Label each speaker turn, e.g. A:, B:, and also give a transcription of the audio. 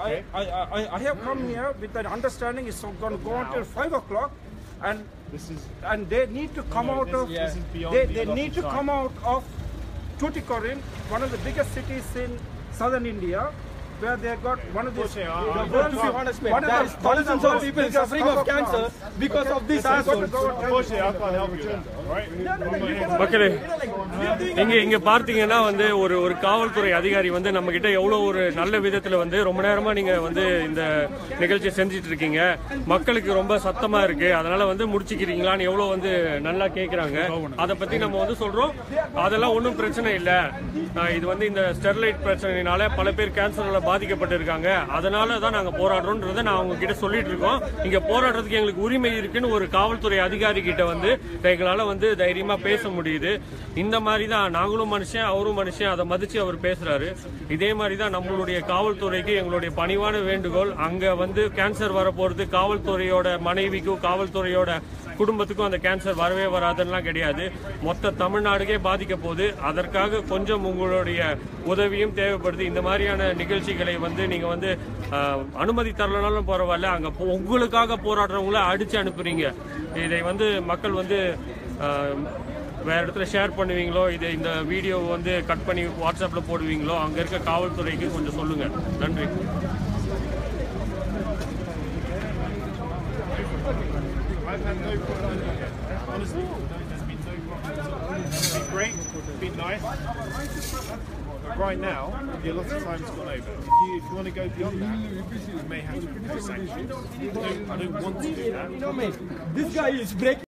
A: I have come here with the understanding it's going to go until 5 o'clock, and they need to come out of they need to come out of Tuticorin, one of the biggest cities in southern India, where they got one of these.
B: There is thousands of people suffering of cancer because of this asshole.
C: Unfortunately, I can't help you.
D: மக்களே, இங்க பார்த்தீங்கன்னா வந்து ஒரு காவல்துறை அதிகாரி வந்து நம்ம கிட்ட எவ்வளவு ஒரு நல்ல விதத்துல வந்து ரொம்ப நேரமா நீங்க வந்து இந்த நிகழ்ச்சியை செஞ்சிட்டு இருக்கீங்க, மக்களுக்கு ரொம்ப சத்தமா இருக்கு, அதனால வந்து முடிச்சுக்கிறீங்களான்னு எவ்வளவு வந்து நல்லா கேக்குறாங்க. அதை பத்தி நம்ம வந்து சொல்றோம். அதெல்லாம் ஒன்றும் பிரச்சனை இல்லை. இது வந்து இந்த ஸ்டெர்லைட் பிரச்சனையினால பல பேர் கேன்சர்ல பாதிக்கப்பட்டு இருக்காங்க, அதனால தான் நாங்க போராடுறோம்ன்றதை நான் அவங்க கிட்ட சொல்லிட்டு இருக்கோம். இங்க போராடுறதுக்கு எங்களுக்கு உரிமை இருக்குன்னு ஒரு காவல்துறை அதிகாரி கிட்ட வந்து எங்களால வந்து தைரியமா பேச முடியுது. இந்த மாதிரி தான் நாங்களும் மனுஷன், அவரும் மனுஷன், அதை மதிச்சு அவர் பேசுறாரு. இதே மாதிரி தான் நம்மளுடைய காவல்துறைக்கு எங்களுடைய பணிவான வேண்டுகோள். அங்க வந்து கேன்சர் வர போறது காவல்துறையோட மனைவிக்கும் காவல்துறையோட குடும்பத்துக்கும் அந்த கேன்சர் வரவே வராதுலாம் கிடையாது. மொத்த தமிழ்நாடுக்கே பாதிக்க போகுது. அதற்காக கொஞ்சம் உங்களுடைய உதவியும் தேவைப்படுது. இந்த மாதிரியான நிகழ்ச்சிகளை வந்து நீங்க வந்து அனுமதி தரலனாலும் பரவாயில்ல, அங்க உங்களுக்காக போராடுறவங்கள அடிச்சு அனுப்புறீங்க. இதை வந்து மக்கள் வந்து வேற இடத்துல ஷேர் பண்ணுவீங்களோ, இந்த வீடியோ வந்து கட் பண்ணி வாட்ஸ்அப்ல போடுவீங்களோ, அங்க இருக்க காவல்துறைக்கு கொஞ்சம் சொல்லுங்க. நன்றி.
C: I've had no problem. Honestly, there's been no problem. It's been great. It's been nice. But right now, a lot of time's gone over. If you want to go beyond that, you may have to impose sanctions. I don't want to do that.
B: You know, mate, this guy is breaking.